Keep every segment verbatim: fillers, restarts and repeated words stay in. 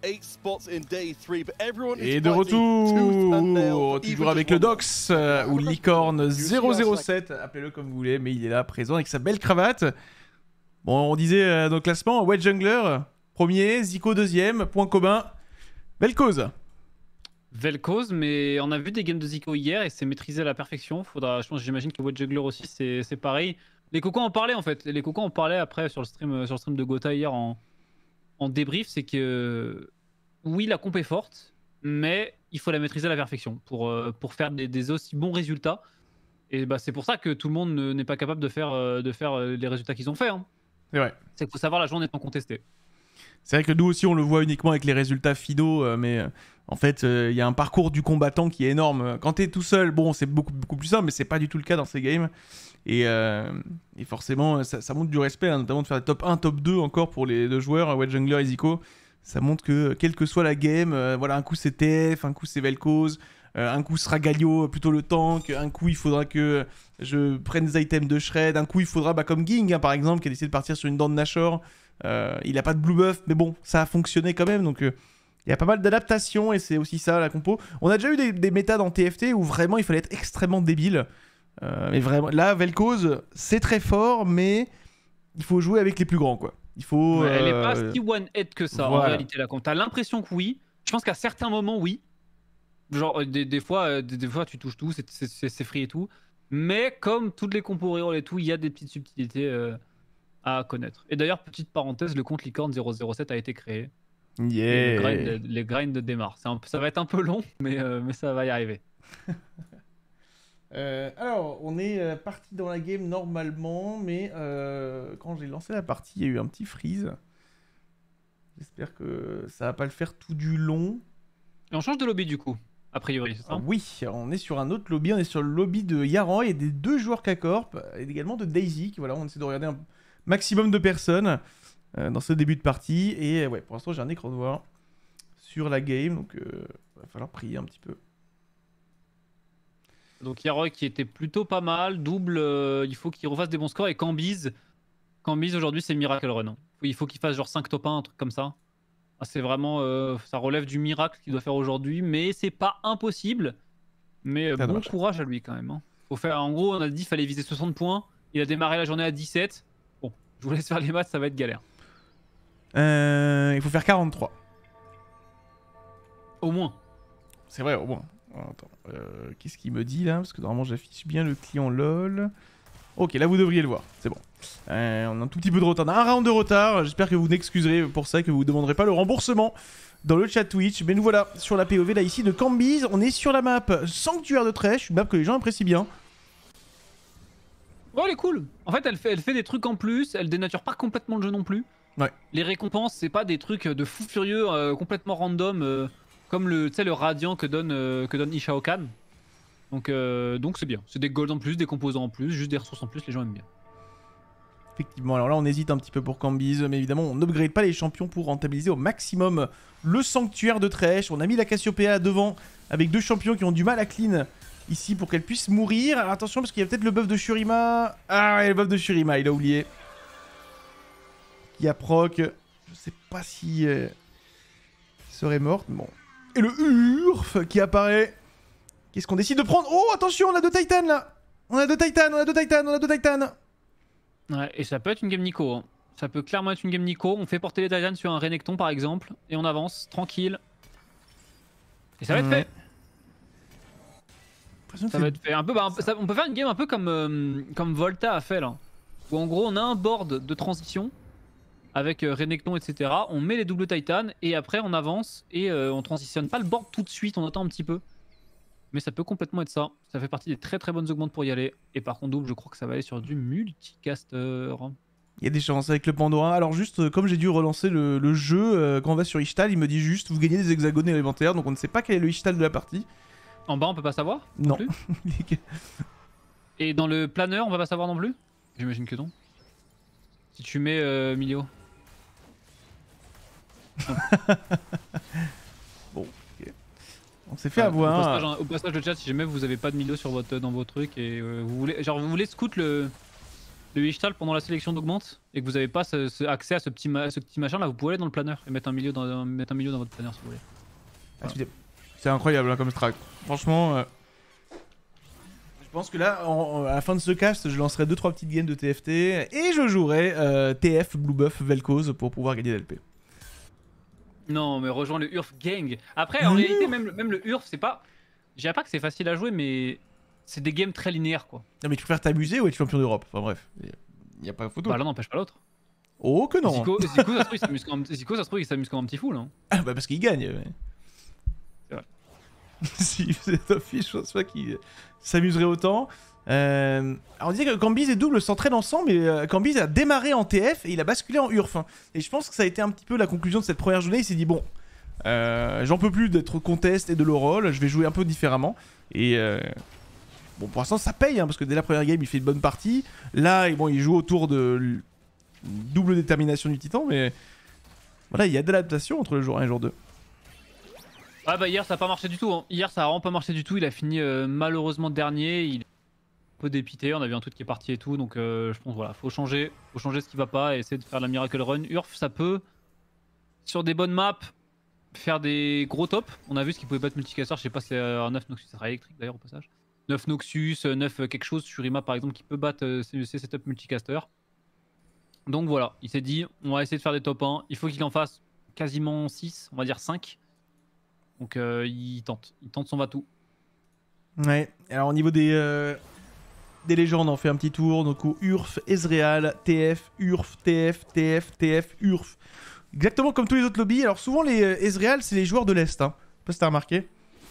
Et de retour, toujours avec le Dox, euh, ou Licorne zéro zéro sept, appelez-le comme vous voulez, mais il est là, présent, avec sa belle cravate. Bon, on disait euh, dans le classement, Wedge Jungler, premier, Zico deuxième, point commun, Vel'Koz. Vel'Koz, mais on a vu des games de Zico hier et c'est maîtrisé à la perfection. Faudra, je pense, j'imagine que Wedge Jungler aussi, c'est pareil. Les cocos en parlaient en fait, les cocos en parlaient après sur le stream, sur le stream de Gotha hier en, en débrief, c'est que oui, la comp est forte, mais il faut la maîtriser à la perfection pour, euh, pour faire des, des aussi bons résultats. Et bah, c'est pour ça que tout le monde n'est pas capable de faire, euh, de faire euh, les résultats qu'ils ont fait. Hein. C'est vrai. C'est qu'il faut savoir la journée étant contestée. C'est vrai que nous aussi on le voit uniquement avec les résultats finaux, euh, mais euh, en fait il euh, y a un parcours du combattant qui est énorme. Quand t'es tout seul, bon c'est beaucoup, beaucoup plus simple, mais c'est pas du tout le cas dans ces games. Et, euh, et forcément ça, ça montre du respect, hein, notamment de faire des top un, top deux encore pour les deux joueurs, Wedge Jungler et Zico. Ça montre que quelle que soit la game, euh, voilà, un coup c'est T F, un coup c'est Vel'Koz, euh, un coup sera Galio plutôt le tank, un coup il faudra que je prenne des items de shred, un coup il faudra, bah, comme Ging hein, par exemple, qui a décidé de partir sur une dent de Nashor. Euh, il a pas de blue buff, mais bon, ça a fonctionné quand même, donc il euh, y a pas mal d'adaptations et c'est aussi ça la compo. On a déjà eu des, des méta dans T F T où vraiment il fallait être extrêmement débile. Euh, mais vraiment, là, Vel'Koz, c'est très fort, mais il faut jouer avec les plus grands, quoi. Il faut. Ouais, euh... Elle est pas si one-hit que ça voilà. En réalité là. Quand t'as l'impression que oui, je pense qu'à certains moments oui. Genre des, des fois, des, des fois tu touches tout, c'est free et tout. Mais comme toutes les compos reroll et tout, il y a des petites subtilités. Euh... à connaître. Et d'ailleurs, petite parenthèse, le compte Licorne zéro zéro sept a été créé. Yeah. Et le grind, les grinds démarrent. Un, ça va être un peu long, mais, euh, mais ça va y arriver. euh, alors, on est euh, parti dans la game normalement, mais euh, quand j'ai lancé la partie, il y a eu un petit freeze. J'espère que ça va pas le faire tout du long. Et on change de lobby du coup, a priori, c'est ça? Ah, oui, on est sur un autre lobby, on est sur le lobby de Yaran et des deux joueurs K-Corp, et également de Daisy, qui, voilà, on essaie de regarder un maximum de personnes euh, dans ce début de partie. Et ouais, pour l'instant, j'ai un écran noir sur la game, donc il euh, va falloir prier un petit peu. Donc Yaroy qui était plutôt pas mal, double, euh, il faut qu'il refasse des bons scores. Et Cambyse, Cambyse aujourd'hui c'est Miracle Run. Hein. Il faut qu'il fasse genre cinq top un, un truc comme ça. Ah, c'est vraiment, euh, ça relève du miracle qu'il doit faire aujourd'hui, mais c'est pas impossible. Mais euh, bon dommage. Courage à lui quand même. Hein. Faut faire, en gros, on a dit qu'il fallait viser soixante points, il a démarré la journée à dix-sept. Bon, je vous laisse faire les maths, ça va être galère. Euh, il faut faire quarante-trois. Au moins. C'est vrai, au moins. Attends, euh, qu'est-ce qu'il me dit là? Parce que normalement j'affiche bien le client LOL. Ok, là vous devriez le voir, c'est bon. Euh, on a un tout petit peu de retard, on a un round de retard. J'espère que vous n'excuserez pour ça, que vous ne demanderez pas le remboursement dans le chat Twitch. Mais nous voilà sur la P O V là ici de Cambyse. On est sur la map Sanctuaire de Thresh, une map que les gens apprécient bien. Oh, elle est cool. En fait, elle fait, elle fait des trucs en plus, elle dénature pas complètement le jeu non plus. Ouais. Les récompenses, c'est pas des trucs de fou furieux, euh, complètement random. Euh... Comme le, le radiant que donne, euh, que donne Ishao Kan. Donc euh, donc c'est bien. C'est des golds en plus, des composants en plus, juste des ressources en plus, les gens aiment bien. Effectivement, alors là on hésite un petit peu pour Cambyse, mais évidemment on n'upgrade pas les champions pour rentabiliser au maximum le sanctuaire de Thresh. On a mis la Cassiopeia devant avec deux champions qui ont du mal à clean ici pour qu'elle puisse mourir. Alors attention parce qu'il y a peut-être le buff de Shurima. Ah ouais, le buff de Shurima, il a oublié. Qui a proc. Je sais pas si... Euh... serait morte, bon... Et le Urf qui apparaît. Qu'est-ce qu'on décide de prendre? Oh, attention, on a deux Titans là. On a deux Titans, on a deux Titans, on a deux Titans. Ouais, et ça peut être une game Nico. Hein. Ça peut clairement être une game Nico. On fait porter les Titans sur un Renekton par exemple. Et on avance, tranquille. Et ça va être ouais. fait. Ça va être fait. Un peu, bah, un peu, ça, on peut faire une game un peu comme, euh, comme Volta a fait là. Où en gros, on a un board de transition. Avec euh, Renekton, et cetera. On met les doubles Titans et après on avance et euh, on transitionne pas le board tout de suite, on attend un petit peu. Mais ça peut complètement être ça. Ça fait partie des très très bonnes augmentes pour y aller. Et par contre, double, je crois que ça va aller sur du multicaster. Il y a des chances avec le Pandora. Alors juste, euh, comme j'ai dû relancer le, le jeu, euh, quand on va sur Ishtal, il me dit juste, vous gagnez des hexagones élémentaires, donc on ne sait pas quel est le Ishtal de la partie. En bas, on peut pas savoir? Non. non plus et dans le planeur, on va pas savoir non plus? J'imagine que non. Si tu mets euh, Milio. Bon, ok. On s'est fait euh, avoir. Au passage, hein, au passage, le chat, si jamais vous avez pas de Milio sur votre, dans vos trucs et euh, vous voulez, genre vous voulez scout le, le Ishtal pendant la sélection d'augmente et que vous avez pas ce, ce accès à ce petit, ma, ce petit machin là, vous pouvez aller dans le planeur et mettre un milieu dans, mettre un milieu dans votre planeur si vous voulez. Voilà. Ah, c'est incroyable hein, comme strat. Franchement, euh, je pense que là, en, à la fin de ce cast, je lancerai deux trois petites games de T F T et je jouerai euh, T F, Blue Buff, Vel'Koz pour pouvoir gagner l'L P. Non, mais rejoins le Urf Gang. Après, en mmh. réalité, même, même le Urf, c'est pas. Je dirais pas que c'est facile à jouer, mais c'est des games très linéaires quoi. Non, mais tu préfères t'amuser ou être champion d'Europe? Enfin bref, il n'y a pas photo. Bah l'un n'empêche pas l'autre. Oh que non. Zico, Zico, ça se trouve, il s'amuse comme, Zico, ça se trouve, il s'amuse comme un petit fou là. Ah bah parce qu'il gagne. Mais... C'est vrai. Si c'est top fiche, je pense pas qu'il s'amuserait autant. Euh... Alors on disait que Cambyz et Double s'entraînent ensemble, mais euh, Cambyz a démarré en T F et il a basculé en Urf. Et je pense que ça a été un petit peu la conclusion de cette première journée. Il s'est dit bon, euh, j'en peux plus d'être contest et de low roll, je vais jouer un peu différemment. Et euh... bon, pour l'instant ça paye hein, parce que dès la première game il fait une bonne partie. Là, bon, il joue autour de double détermination du Titan, mais voilà, il y a de l'adaptation entre le jour un et le jour deux. Ah bah hier ça a pas marché du tout. Hein. Hier ça a vraiment pas marché du tout. Il a fini euh, malheureusement dernier. Il un peu dépité, on a vu un tweet qui est parti et tout, donc euh, je pense voilà, faut changer, faut changer ce qui va pas et essayer de faire la Miracle Run. Urf, ça peut, sur des bonnes maps, faire des gros tops. On a vu ce qu'il pouvait battre multicaster, je sais pas si c'est un neuf Noxus, ça sera électrique d'ailleurs au passage. neuf Noxus, neuf quelque chose, Shurima par exemple, qui peut battre euh, ces, ces setups multicaster. Donc voilà, il s'est dit, on va essayer de faire des top un, il faut qu'il en fasse quasiment six, on va dire cinq. Donc euh, il tente, il tente son va-tout. Ouais, alors au niveau des... Euh... Des légendes, on fait un petit tour, donc Urf, Ezreal, T F, Urf, T F, T F, T F, Urf. Exactement comme tous les autres lobbies. Alors souvent les euh, Ezreal, c'est les joueurs de l'Est. Hein. Je sais pas si t'as remarqué.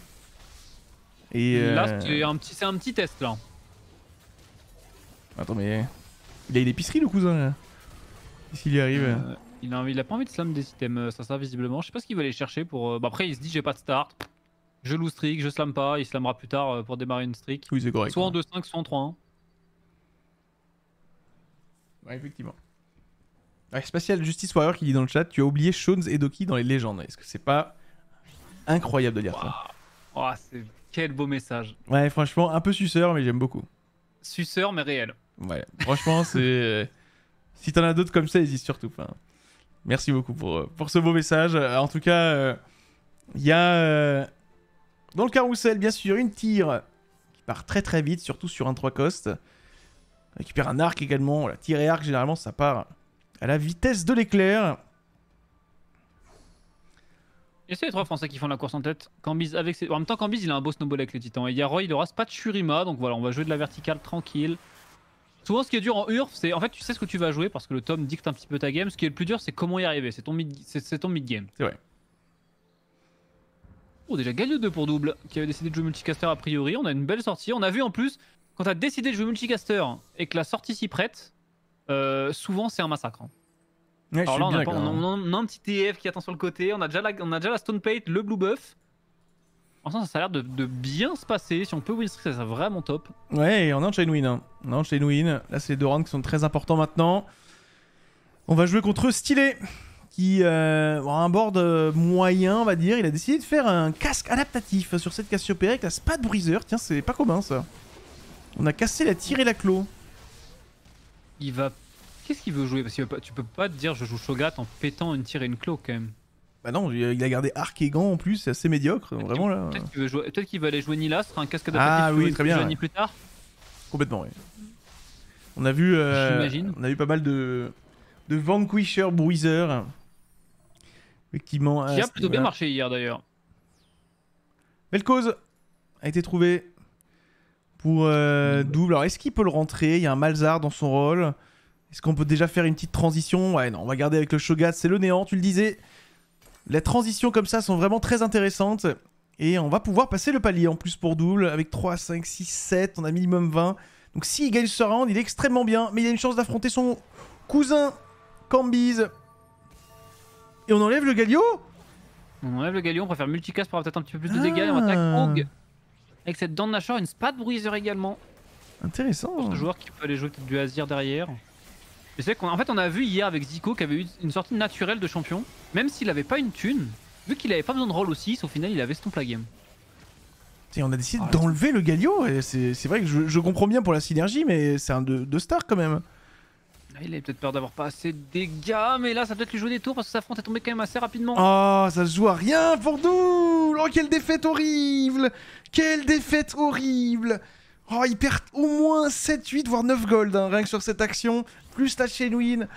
Et euh... là, c'est un, petit, un petit test là. Attends, mais. Il a une épicerie le cousin là. Qu'est-ce qu'il y arrive euh, il, a, il a pas envie de slam des items, ça ça visiblement. Je sais pas ce qu'il va aller chercher pour. Euh... Bah, après, il se dit j'ai pas de start. Je loue streak, je slam pas. Il slammera plus tard pour démarrer une streak. Oui, c'est correct. Soit en deux cinq, soit en trois un. Ouais, effectivement. Ouais, Spatial Justice Warrior qui dit dans le chat, tu as oublié Shones et Doki dans les légendes. Est-ce que c'est pas incroyable de lire wow. ça? Oh, c'est quel beau message. Ouais, franchement, un peu suceur, mais j'aime beaucoup. Suceur, mais réel. Ouais, franchement, c'est... Si t'en as d'autres comme ça, n'hésite surtout pas. Merci beaucoup pour, pour ce beau message. En tout cas, il euh, y a euh, dans le carrousel, bien sûr, une tire qui part très très vite, surtout sur un trois cost. On récupère un arc également. Voilà, tir et arc, généralement, ça part à la vitesse de l'éclair. Et c'est les trois Français qui font la course en tête. Cambyz avec ses... En même temps, Cambyz, il a un beau snowball avec les titans. Et il y a Roy, il aura pas de Shurima. Donc voilà, on va jouer de la verticale tranquille. Souvent, ce qui est dur en Urf, c'est en fait, tu sais ce que tu vas jouer parce que le tome dicte un petit peu ta game. Ce qui est le plus dur, c'est comment y arriver. C'est ton mid, c'est ton mid game. C'est vrai. Oh, déjà Galio deux pour Double qui avait décidé de jouer multicaster a priori. On a une belle sortie. On a vu en plus, quand tu as décidé de jouer multicaster et que la sortie s'y prête, euh, souvent c'est un massacre. Hein. Ouais, alors là, on a, pas, on, a, on a un petit T F qui attend sur le côté. On a déjà la, on a déjà la Stone Plate, le Blue Buff. Enfin, ça a l'air de, de bien se passer. Si on peut win streak, ça serait vraiment top. Ouais, et on est en chain win. Hein. On est en chain win. Là, c'est les deux rounds qui sont très importants maintenant. On va jouer contre Stylé, qui euh, a un board moyen, on va dire. Il a décidé de faire un casque adaptatif sur cette Cassiopée avec la Spade Breezer. Tiens, c'est pas commun ça. On a cassé la tire et la clos. Il va. Qu'est-ce qu'il veut jouer? Parce que tu peux pas te dire je joue Shogat en pétant une tire et une clos quand même. Bah non, il a gardé arc et gants en plus, c'est assez médiocre, vraiment là. Peut-être qu'il veut peut qu'il va aller jouer Nilah, ce sera un casque adaptatif. Ah oui, très bien. Ouais. Plus tard. Complètement, oui. On a vu, euh, on a vu pas mal de, de Vanquisher Bruiser. Effectivement. Qui a plutôt bien marché hier d'ailleurs. Vel'Koz a été trouvé pour euh, double. Alors est-ce qu'il peut le rentrer? Il y a un Malzard dans son rôle. Est-ce qu'on peut déjà faire une petite transition? Ouais, non, on va garder avec le Shogat, c'est le néant, tu le disais. Les transitions comme ça sont vraiment très intéressantes. Et on va pouvoir passer le palier en plus pour double. Avec trois, cinq, six, sept, on a minimum vingt. Donc s'il gagne ce round, il est extrêmement bien. Mais il a une chance d'affronter son cousin Cambyz. Et on enlève le Galio? On enlève le Galio, on préfère multicast pour avoir peut-être un petit peu plus de ah. dégâts. Et on attaque Hog. Avec cette dent de Nashor, une Spade Bruiser également. Intéressant. Ce joueur qui peut aller jouer peut-être du Azir derrière. Mais c'est vrai qu'en fait on a vu hier avec Zico qu'il avait eu une sortie naturelle de champion. Même s'il avait pas une thune, vu qu'il avait pas besoin de roll aussi, au final il avait stomp la game. Et on a décidé ah, d'enlever le Galio. C'est vrai que je, je comprends bien pour la synergie, mais c'est un de, de star quand même. Ah, il avait peut-être peur d'avoir pas assez de dégâts, mais là ça peut être lui jouer des tours parce que sa fronte est tombée quand même assez rapidement. Oh, ça se joue à rien pour nous. Oh, quelle défaite horrible. Quelle défaite horrible. Oh, il perd au moins sept, huit, voire neuf gold, hein, rien que sur cette action. Plus la chain win.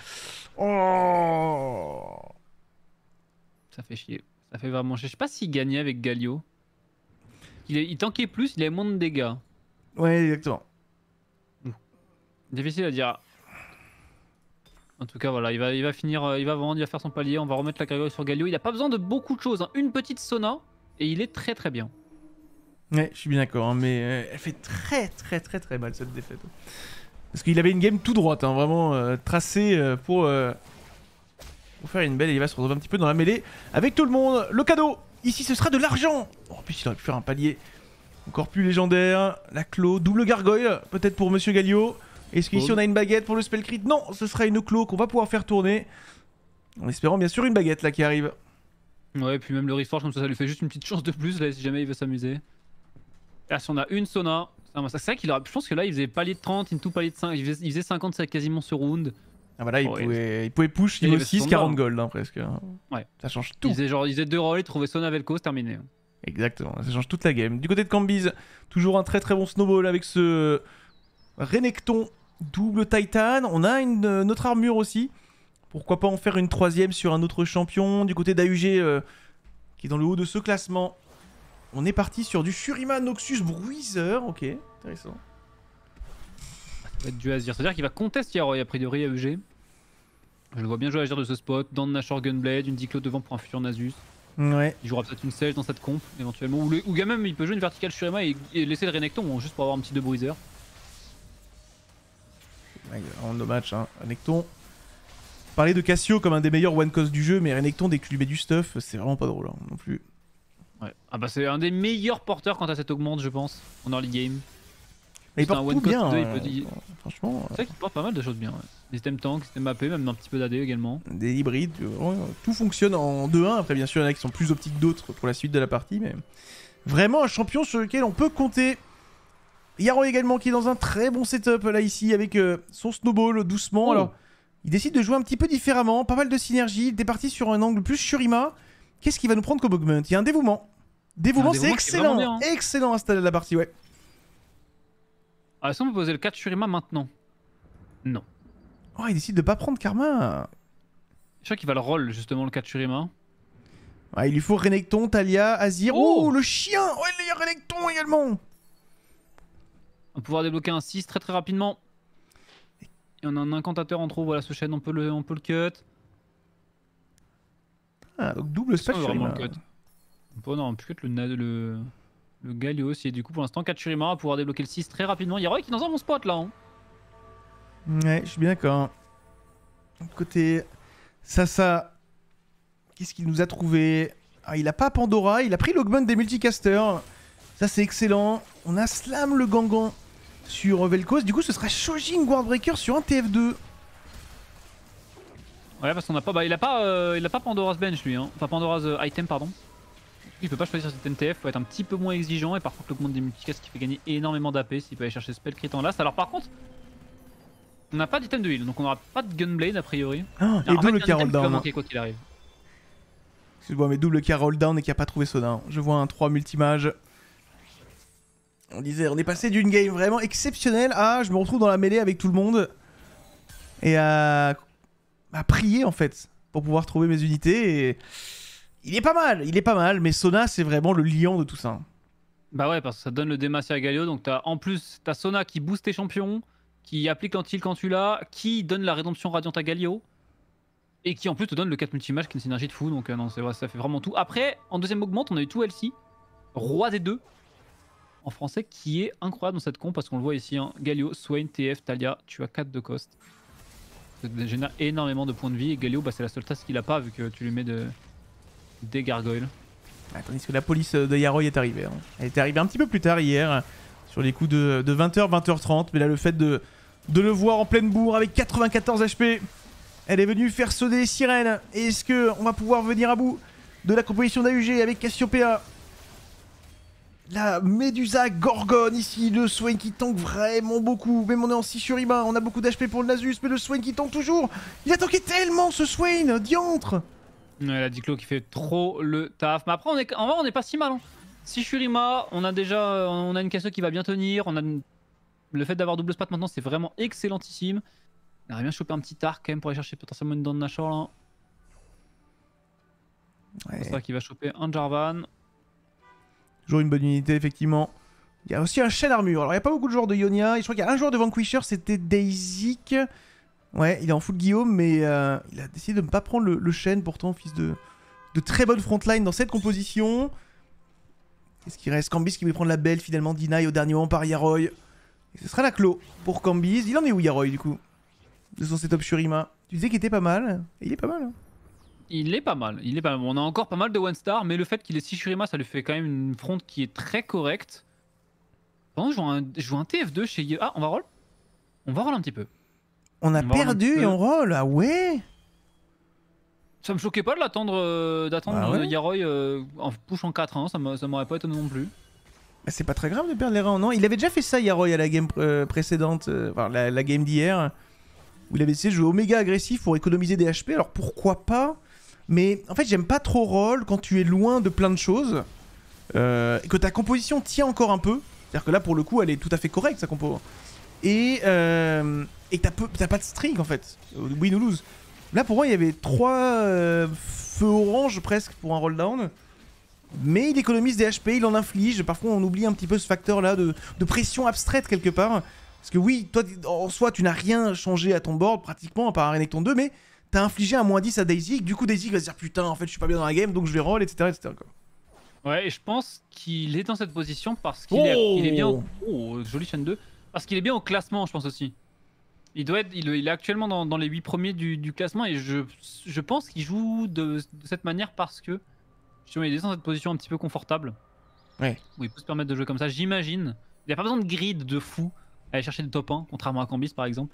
Oh. Ça fait chier. Ça fait vraiment chier. Je sais pas s'il gagnait avec Galio. Il, est... il tankait plus, il avait moins de dégâts. Ouais, exactement. Difficile à dire. En tout cas, voilà, il va, il va finir, il va vendre, il va faire son palier. On va remettre la carrière sur Galio. Il a pas besoin de beaucoup de choses, hein. Une petite Sona et il est très très bien. Ouais, je suis bien d'accord, hein, mais euh, elle fait très très très très mal cette défaite. Parce qu'il avait une game tout droite, hein, vraiment euh, tracée euh, pour, euh, pour faire une belle, et il va se retrouver un petit peu dans la mêlée avec tout le monde. Le cadeau, ici ce sera de l'argent. Oh, en plus il aurait pu faire un palier encore plus légendaire. La clo, double gargoyle, peut-être pour Monsieur Galio. Est-ce qu'ici on a une baguette pour le spell crit? Non, ce sera une clo qu'on va pouvoir faire tourner. En espérant bien sûr une baguette là qui arrive. Ouais, et puis même le reforge comme ça, ça lui fait juste une petite chance de plus là si jamais il veut s'amuser. Là, si on a une Sona, c'est vrai qu'il a... je pense que là il faisait palier de trente, into palier de cinq, il faisait, il faisait cinquante, c'est quasiment ce round. Ah bah là il, oh, pouvait... il pouvait push niveau six, quarante gold hein, presque. Ouais. Ça change tout. Il faisait genre, il faisait deux rolls, il trouvait Sona Vel'Koz, terminé. Exactement, ça change toute la game. Du côté de Cambyz, toujours un très très bon snowball avec ce Renekton double Titan. On a une, euh, notre armure aussi. Pourquoi pas en faire une troisième sur un autre champion. Du côté d'A U G euh, qui est dans le haut de ce classement. On est parti sur du Shurima Noxus Bruiser. Ok, intéressant. Ça va être du Azir. C'est-à-dire qu'il va contester Yaroy a priori à U G. Je le vois bien jouer Azir de ce spot. Dans le Nashor Gunblade, une Diclo devant pour un futur Nasus. Ouais. Il jouera peut-être une Sage dans cette comp éventuellement. Ou, le, ou même il peut jouer une verticale Shurima et, et laisser le Renekton juste pour avoir un petit de Bruiser. Ouais, vraiment no match, hein. Renekton. Parler de Cassio comme un des meilleurs one cost du jeu, mais Renekton dès que tu lui mets du stuff, c'est vraiment pas drôle hein, non plus. Ouais. Ah bah c'est un des meilleurs porteurs quand à cette augmente je pense en early game. Mais il porte tout bien, deux, euh, il peut... franchement. C'est vrai qu'il porte pas mal de choses bien. Ouais. Des systèmes tank, système A P, même un petit peu d'A D également. Des hybrides, ouais, tout fonctionne en deux un. Après bien sûr il y en a qui sont plus optiques d'autres pour la suite de la partie, mais vraiment un champion sur lequel on peut compter. Yaro également qui est dans un très bon setup là ici avec euh, son snowball doucement. Oh. Alors il décide de jouer un petit peu différemment, pas mal de synergie. Il est parti sur un angle plus Shurima. Qu'est-ce qu'il va nous prendre comme augment? Il y a un dévouement. Dévouement, c'est excellent, bien, hein. Excellent installé de la partie, ouais. Ah, est-ce qu'on peut poser le quatre Shurima maintenant? Non. Oh, il décide de pas prendre Karma. Je crois qu'il va le roll justement le quatre Shurima. Ah, il lui faut Renekton, Talia, Azir. Oh, oh le chien. Oh, il y a Renekton également. On va pouvoir débloquer un six très très rapidement. Et on a un incantateur en trop, voilà ce chaîne, on peut le, on peut le cut. Ah, donc double spell Shurima. Le cut. On peut, non, on peut cut le, le, le Galio aussi. Et du coup, pour l'instant, quatre Shurima, on va pouvoir débloquer le six très rapidement. Il y a Roy qui est dans un bon spot là. Hein. Ouais, je suis bien d'accord. Côté Sasa, qu'est-ce qu'il nous a trouvé? Ah, il a pas Pandora, il a pris l'augment des multicasters. Ça, c'est excellent. On a Slam le Gangan sur Vel'Koz. Du coup, ce sera Shojin Guardbreaker sur un T F deux. Ouais, parce qu'on a pas, bah, il a pas, euh, il a pas Pandora's Bench lui, hein. Enfin Pandora's euh, Item, pardon. Il peut pas choisir cet N T F, il faut être un petit peu moins exigeant. Et par contre, l'augmente des multicastes qui fait gagner énormément d'A P s'il peut aller chercher Spell Crit en last. Alors par contre, on n'a pas d'item de heal, donc on n'aura pas de Gunblade a priori. Ah, et double Carol down. Manquer quoi qu'il arrive. Excuse-moi, mais double Carol down et qui a pas trouvé Sona. Je vois un trois multimage. On disait, on est passé d'une game vraiment exceptionnelle à je me retrouve dans la mêlée avec tout le monde et à, à prier en fait pour pouvoir trouver mes unités. Et il est pas mal, il est pas mal, mais Sona c'est vraiment le liant de tout ça. Bah ouais, parce que ça donne le démassia à Galio, donc as, en plus t'as Sona qui booste tes champions, qui applique l'anti-heal quand tu l'as, qui donne la rédemption radiante à Galio et qui en plus te donne le quatre multimage qui est une synergie de fou, donc euh, non, c'est vrai, ça fait vraiment tout. Après, en deuxième augmente, on a eu tout L C, roi des deux. En français, qui est incroyable dans cette comp parce qu'on le voit ici, hein. Galio, Swain, T F, Talia, tu as quatre de cost. Ça génère énormément de points de vie et Galio, bah, c'est la seule tasse qu'il a pas vu que tu lui mets de... des gargoyles. Ah, tandis que la police de Yaroy est arrivée. Hein. Elle était arrivée un petit peu plus tard hier, sur les coups de, de vingt heures, vingt heures trente. Mais là, le fait de, de le voir en pleine bourre avec quatre-vingt-quatorze H P, elle est venue faire sonner les sirènes. Est-ce qu'on va pouvoir venir à bout de la composition d'A U G avec Cassiopeia? La Medusa Gorgon ici, le Swain qui tank vraiment beaucoup. Même on est en six Shurima, on a beaucoup d'H P pour le Nasus, mais le Swain qui tank toujours. Il a tanké tellement ce Swain, diantre. Ouais, la Diclo qui fait trop le taf. Mais après, on est, en vrai, on est pas si mal. Hein. six Shurima, on a déjà on a une Cassio qui va bien tenir. On a une... Le fait d'avoir double spot maintenant, c'est vraiment excellentissime. On aurait bien chopé un petit arc quand même pour aller chercher potentiellement une Dawn Nashor là. Ouais. C'est ça qui va choper un Jarvan. Toujours une bonne unité, effectivement. Il y a aussi un Shen Armure. Alors, il n'y a pas beaucoup de joueurs de Ionia. Je crois qu'il y a un joueur de Vanquisher, c'était Daisy. Ouais, il est en full Guillaume, mais euh, il a décidé de ne pas prendre le, le Shen, pourtant, fils de, de très bonne frontline dans cette composition. Qu'est-ce qu'il reste? Kambis qui va prendre la belle, finalement, Deny au dernier moment par Yaroy. Et ce sera la clos pour Kambis. Il en est où, Yaroy, du coup? De son setup Shurima. Tu disais qu'il était pas mal. Et il est pas mal, hein. Il est pas mal, il est pas mal. On a encore pas mal de one star, mais le fait qu'il ait six Shurima, ça lui fait quand même une front qui est très correcte. Pendant que je joue un, je joue un T F deux chez... Ah, on va roll On va roll un petit peu. On a on perdu et on roll, ah ouais. Ça me choquait pas de l'attendre, euh, d'attendre bah ouais. Yaroy euh, en push en quatre un, ça m'aurait pas étonné non plus. Bah c'est pas très grave de perdre les rangs, non? Il avait déjà fait ça, Yaroy, à la game euh, précédente, euh, enfin la, la game d'hier, où il avait essayé de jouer Oméga agressif pour économiser des H P, alors pourquoi pas? Mais en fait, j'aime pas trop roll quand tu es loin de plein de choses, euh, et que ta composition tient encore un peu. C'est-à-dire que là, pour le coup, elle est tout à fait correcte, sa compo. Et, euh, et t'as pas de string, en fait. Win ou lose. Là, pour moi, il y avait trois euh, feux orange presque pour un roll down. Mais il économise des H P, il en inflige. Parfois, on oublie un petit peu ce facteur-là de, de pression abstraite quelque part. Parce que oui, toi, en soi, tu n'as rien changé à ton board, pratiquement, à part un Renekton deux, mais t'as infligé un moins dix à Daisy. Du coup, Daisy va se dire putain, en fait, je suis pas bien dans la game, donc je vais roll, et cetera et cetera quoi. Ouais, et je pense qu'il est dans cette position parce qu'il oh est, il est bien. Au... Oh, joli chaîne deux. Parce qu'il est bien au classement, je pense aussi. Il doit être, il, il est actuellement dans, dans les huit premiers du, du classement et je, je pense qu'il joue de, de cette manière parce que justement, il est dans cette position un petit peu confortable. Ouais. Où il peut se permettre de jouer comme ça, j'imagine. Il n'y a pas besoin de grid de fou à aller chercher des top un, contrairement à Kambis par exemple.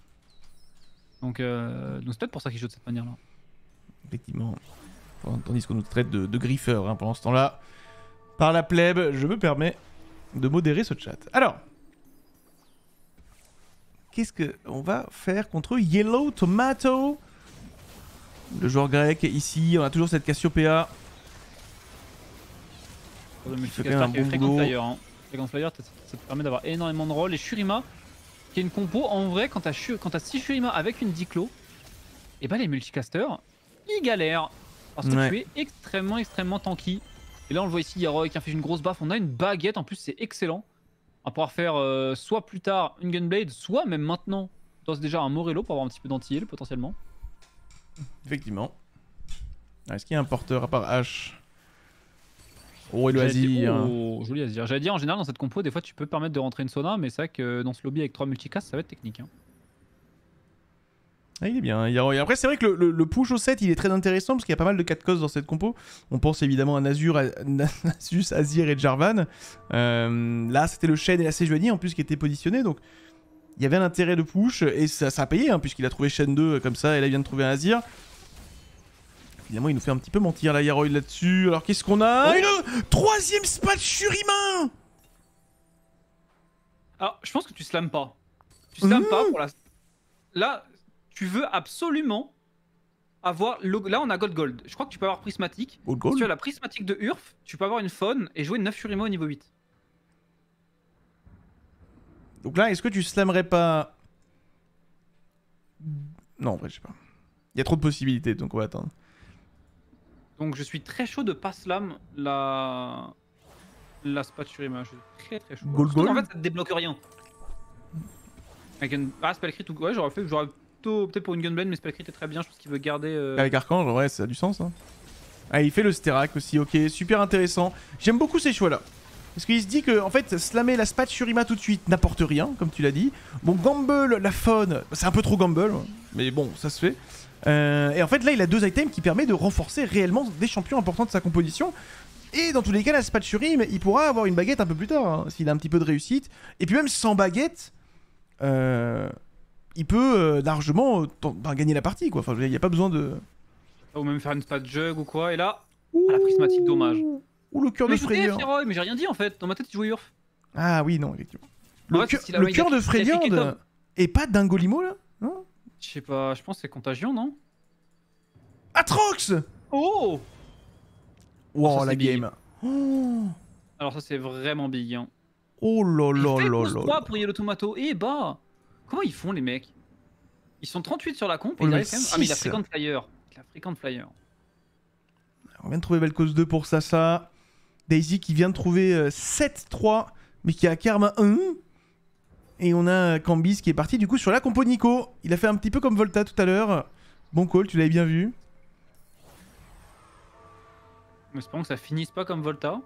Donc euh, donc c'est peut-être pour ça qu'il joue de cette manière-là. Effectivement. Tandis qu'on nous traite de, de griffeurs hein, pendant ce temps-là. Par la plèbe, je me permets de modérer ce chat. Alors, qu'est-ce qu'on va faire contre Yellow Tomato? Le joueur grec ici, on a toujours cette Cassiopeia. Il fait quand même un bon boulot. Flyer, hein. Frequent Flyer, ça te permet d'avoir énormément de rôles. Et Shurima, qui est une compo, en vrai, quand t'as six Shurima avec une Diclo, et bah les multicasters, ils galèrent. Parce que ouais. tu es extrêmement, extrêmement tanky. Et là, on le voit ici, Yaroy qui a fait une grosse baffe. On a une baguette, en plus, c'est excellent. On va pouvoir faire euh, soit plus tard une Gunblade, soit même maintenant, d'ores déjà un Morello pour avoir un petit peu d'anti-heal potentiellement. Effectivement. Est-ce qu'il y a un porteur à part H? Oh, et le Azir. Oh, joli Azir. J'allais dire, en général, dans cette compo, des fois, tu peux permettre de rentrer une Sona, mais c'est vrai que dans ce lobby avec trois multicast, ça va être technique. Hein. Ah, il est bien, Yaroy. Après, c'est vrai que le, le, le push au set, il est très intéressant parce qu'il y a pas mal de quatre causes dans cette compo. On pense évidemment à Nazur, à, Nasus, Azir et Jarvan. Euh, là, c'était le Shen et la Sejuani en plus qui étaient positionnés. Donc, il y avait un intérêt de push et ça, ça a payé hein, puisqu'il a trouvé Shen deux comme ça et là, il vient de trouver un Azir. Évidemment, il nous fait un petit peu mentir la Yaroy là-dessus. Alors, qu'est-ce qu'on a? oh Une troisième spat Shurima. Alors, je pense que tu slams pas. Tu slams mmh. pas pour la... Là... Tu veux absolument avoir... Le... Là, on a Gold Gold. Je crois que tu peux avoir Prismatique. Gold Gold. Si tu as la Prismatique de Urf, tu peux avoir une Faune et jouer une neuf Shurima au niveau huit. Donc là, est-ce que tu slammerais pas... Non, en vrai, je sais pas. Il y a trop de possibilités, donc on va attendre. Donc je suis très chaud de pas slam la... La Spat Shurima. Je suis très très chaud. Gold Gold. En fait, ça te débloque rien. Avec une... Ah, Spell Crit ou... Ouais, j'aurais fait... J'aurais... Peut-être pour une Gunblade, mais Spell Crit est très bien. Je pense qu'il veut garder. Euh... Avec Archange, ouais, ça a du sens. Hein. Ah, il fait le Sterak aussi, ok, super intéressant. J'aime beaucoup ces choix-là. Parce qu'il se dit que, en fait, slammer la Spat Shurima tout de suite n'apporte rien, comme tu l'as dit. Bon, Gamble, la Faune, c'est un peu trop Gamble, mais bon, ça se fait. Euh, et en fait, là, il a deux items qui permettent de renforcer réellement des champions importants de sa composition. Et dans tous les cas, la Spat Shurima, il pourra avoir une baguette un peu plus tard, hein, s'il a un petit peu de réussite. Et puis même sans baguette. Euh. Il peut euh, largement euh, gagner la partie, quoi. Enfin, il n'y a pas besoin de... Ou même faire une spat jug ou quoi. Et là, à la prismatique, dommage. Ouh, le cœur de Mais je jouais Frayeur. F, mais j'ai rien dit en fait. Dans ma tête, il jouait Urf. Ah oui, non, effectivement. Le, Ouais, cœur- c'est qu'il a- le il a- cœur de il a fait Frayeur quelque de... chose. Et pas Dingolimo là? Non. Je sais pas, je pense que c'est Contagion, non? Atrox. Oh! Wow, ça, la c'est big. game. Oh, Alors ça c'est vraiment big. Hein. oh là Et là fait là cause là. trois pour Yellow Tomato. Et bah, comment ils font les mecs? Ils sont trente-huit sur la comp et Oh, ils le arrivent quand même. Ah mais il a six. Frequent Flyer. Il a Frequent Flyer. On vient de trouver Vel'Koz deux pour Sasa. Daisy qui vient de trouver euh, sept trois, mais qui a Karma un. Et on a Cambis qui est parti du coup sur la compo Nico. Il a fait un petit peu comme Volta tout à l'heure. Bon call, tu l'avais bien vu. Mais espérons que ça finisse pas comme Volta.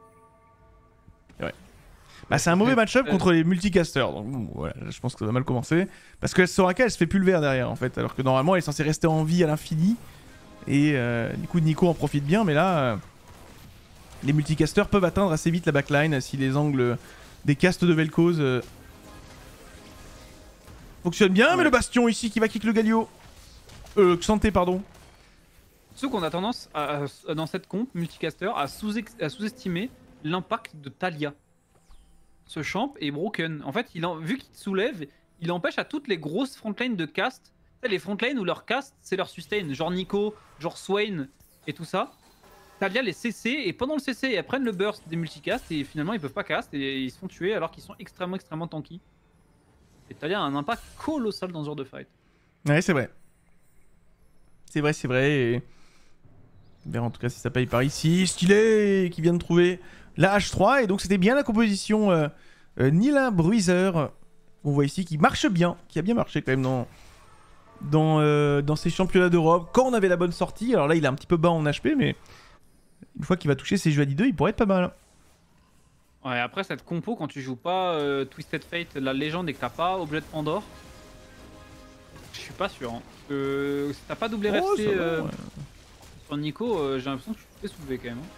Bah, c'est un mauvais match-up Euh. contre les multicasters. Donc bon, voilà, je pense que ça va mal commencer. Parce que Soraka elle se fait pulvère derrière en fait. Alors que normalement elle est censée rester en vie à l'infini. Et euh, du coup Nico en profite bien. Mais là, euh, les multicasters peuvent atteindre assez vite la backline si les angles des castes de Vel'Koz euh, fonctionnent bien. Ouais. Mais le bastion ici qui va kick le Galio. Euh, Xanté, pardon. Sauf qu'on a tendance à, à- dans cette comp multicaster à sous- à sous-estimer l'impact de Talia. Ce champ est broken. En fait, il en, vu qu'il soulève, il empêche à toutes les grosses frontlines de cast. Tu sais, les frontlines où leur cast, c'est leur sustain. Genre Nico, genre Swain et tout ça. Talia les C C et pendant le C C, elles prennent le burst des multicasts et finalement ils peuvent pas cast et ils se font tuer alors qu'ils sont extrêmement extrêmement tanky. Et Talia a un impact colossal dans ce genre de fight. Ouais, c'est vrai. C'est vrai, c'est vrai. Et... on verra en tout cas si ça paye par ici. Stylé qui vient de trouver la H trois. Et donc c'était bien la composition euh, euh, Nila Bruiser. On voit ici qui marche bien. Qui a bien marché quand même dans, dans, euh, dans ces championnats d'Europe. Quand on avait la bonne sortie. Alors là il est un petit peu bas en H P. Mais une fois qu'il va toucher ses jeux à D deux, il pourrait être pas mal. Ouais, après cette compo, quand tu joues pas euh, Twisted Fate, la légende, et que t'as pas objet de Pandore, je suis pas sûr. Hein. Parce que si t'as pas doublé Oh, R F C ça va, euh, ouais. sur Nico, euh, j'ai l'impression que tu te fais soulever quand même. Hein.